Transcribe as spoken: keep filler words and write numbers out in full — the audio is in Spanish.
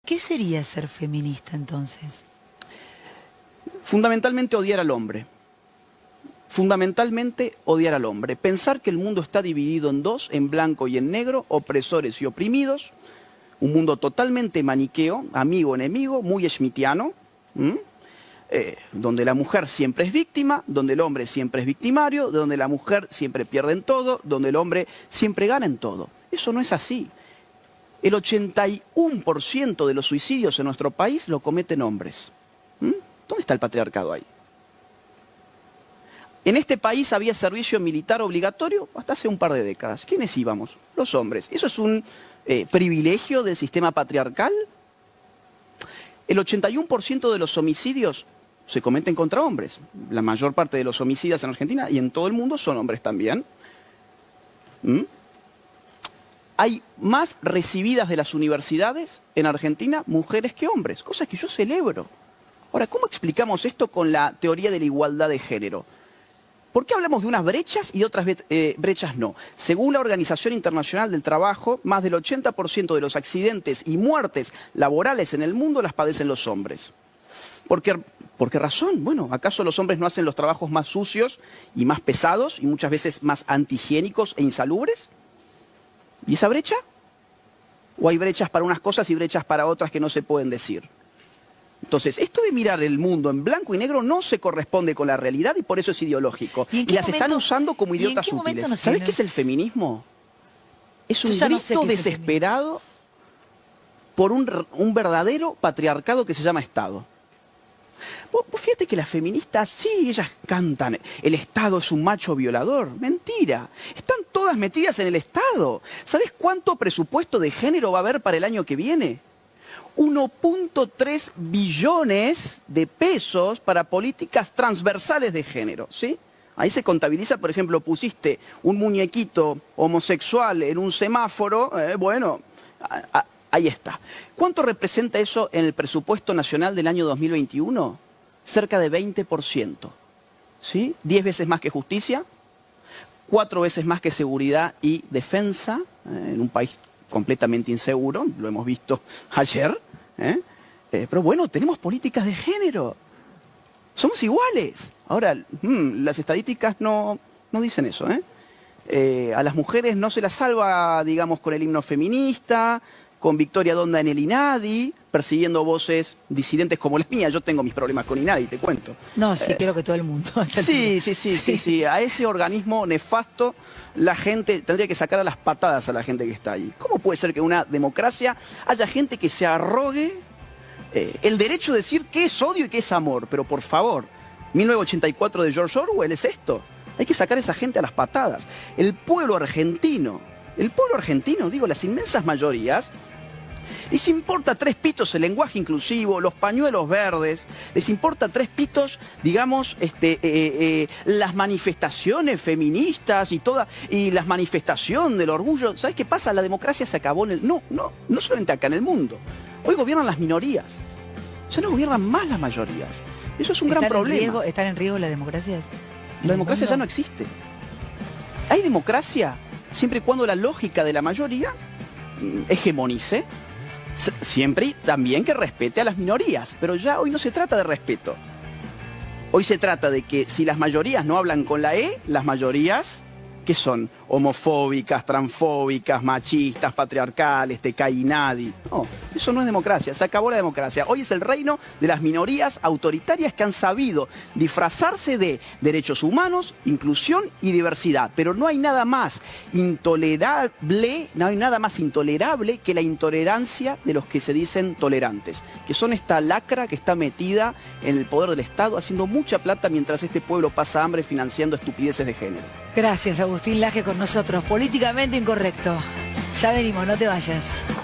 ¿Qué sería ser feminista entonces? Fundamentalmente odiar al hombre. Fundamentalmente odiar al hombre. Pensar que el mundo está dividido en dos, en blanco y en negro, opresores y oprimidos. Un mundo totalmente maniqueo, amigo-enemigo, muy schmittiano. ¿Mm? Eh, donde la mujer siempre es víctima, donde el hombre siempre es victimario, donde la mujer siempre pierde en todo, donde el hombre siempre gana en todo. Eso no es así. El ochenta y uno por ciento de los suicidios en nuestro país lo cometen hombres. ¿Mm? ¿Dónde está el patriarcado ahí? En este país había servicio militar obligatorio hasta hace un par de décadas. ¿Quiénes íbamos? Los hombres. ¿Eso es un eh, privilegio del sistema patriarcal? El ochenta y uno por ciento de los homicidios se cometen contra hombres. La mayor parte de los homicidas en Argentina y en todo el mundo son hombres también. ¿Mm? Hay más recibidas de las universidades en Argentina mujeres que hombres, cosas que yo celebro. Ahora, ¿cómo explicamos esto con la teoría de la igualdad de género? ¿Por qué hablamos de unas brechas y de otras eh, brechas no? Según la Organización Internacional del Trabajo, más del ochenta por ciento de los accidentes y muertes laborales en el mundo las padecen los hombres. ¿Por qué, ¿Por qué razón? Bueno, ¿acaso los hombres no hacen los trabajos más sucios y más pesados y muchas veces más antihigiénicos e insalubres? ¿Y esa brecha? ¿O hay brechas para unas cosas y brechas para otras que no se pueden decir? Entonces, esto de mirar el mundo en blanco y negro no se corresponde con la realidad y por eso es ideológico. Y, y las momento, están usando como idiotas útiles. No ¿Sabés qué es el feminismo? Es un grito no sé desesperado por un, un verdadero patriarcado que se llama Estado. Vos, vos fíjate que las feministas, sí, ellas cantan, el Estado es un macho violador. Mentira, están todas metidas en el Estado. ¿Sabés cuánto presupuesto de género va a haber para el año que viene? uno punto tres billones de pesos para políticas transversales de género, ¿sí? Ahí se contabiliza, por ejemplo, pusiste un muñequito homosexual en un semáforo, eh, bueno, a, a, ahí está. ¿Cuánto representa eso en el presupuesto nacional del año dos mil veintiuno? Cerca de veinte por ciento, ¿sí? diez veces más que justicia, cuatro veces más que seguridad y defensa, eh, en un país completamente inseguro, lo hemos visto ayer, ¿eh? Eh, pero bueno, tenemos políticas de género, somos iguales. Ahora, hmm, las estadísticas no, no dicen eso, ¿eh? Eh, a las mujeres no se las salva, digamos, con el himno feminista, con Victoria Donda en el INADI, persiguiendo voces disidentes como las mías. Yo tengo mis problemas con INADI, te cuento. No, sí, eh, creo que todo el mundo. Sí, sí, sí, sí, sí, sí. A ese organismo nefasto la gente tendría que sacar a las patadas a la gente que está ahí. ¿Cómo puede ser que en una democracia haya gente que se arrogue eh, el derecho de decir qué es odio y qué es amor? Pero por favor, mil novecientos ochenta y cuatro de George Orwell es esto. Hay que sacar a esa gente a las patadas. El pueblo argentino, el pueblo argentino, digo, las inmensas mayorías, les importa tres pitos el lenguaje inclusivo, los pañuelos verdes, les importa tres pitos, digamos, este, eh, eh, las manifestaciones feministas y toda, y las manifestaciones del orgullo. ¿Sabes qué pasa? La democracia se acabó en el... No, no, no solamente acá en el mundo. Hoy gobiernan las minorías. Ya no gobiernan más las mayorías. Eso es un gran problema. Riesgo, ¿Están en riesgo las democracias? La democracia ya no existe. Hay democracia siempre y cuando la lógica de la mayoría hegemonice, siempre y también que respete a las minorías. Pero ya hoy no se trata de respeto. Hoy se trata de que si las mayorías no hablan con la E, las mayorías, ¿qué son? Homofóbicas, transfóbicas, machistas, patriarcales, te cae nadie. No, eso no es democracia, se acabó la democracia. Hoy es el reino de las minorías autoritarias que han sabido disfrazarse de derechos humanos, inclusión y diversidad. Pero no hay nada más intolerable, no hay nada más intolerable que la intolerancia de los que se dicen tolerantes, que son esta lacra que está metida en el poder del Estado, haciendo mucha plata mientras este pueblo pasa hambre financiando estupideces de género. Gracias, Agustín Laje, con nosotros. Políticamente incorrecto. Ya venimos, no te vayas.